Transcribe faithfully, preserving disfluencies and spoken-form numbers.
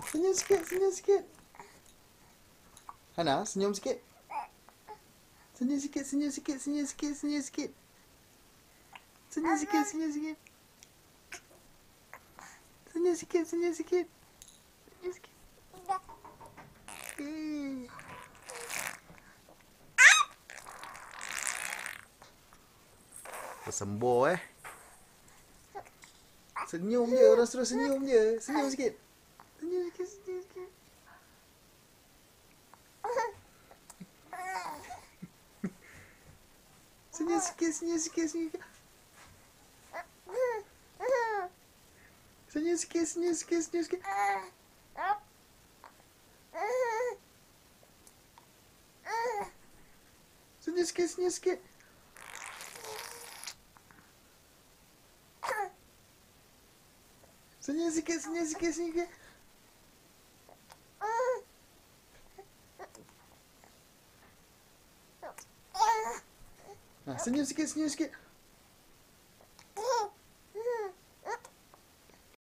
Senyum sikit, senyum sikit. Hana, senyum sikit. Senyum sikit, senyum sikit, senyum sikit, senyum sikit. Senyum sikit, senyum sikit. Senyum sikit, senyum sikit. Senyum sikit. Eh. Sembuh eh. Senyum je, orang suruh senyum je. Senyum sikit. Senyum sikit, senyum sikit. Senyum sikit, senyum sikit, senyum sikit. Senyum sikit, senyum sikit, senyum sikit. Senyum sikit, senyum sikit. Senyum sikit, senyum sikit, senyum sikit. Ha, senyum sikit, senyum sikit.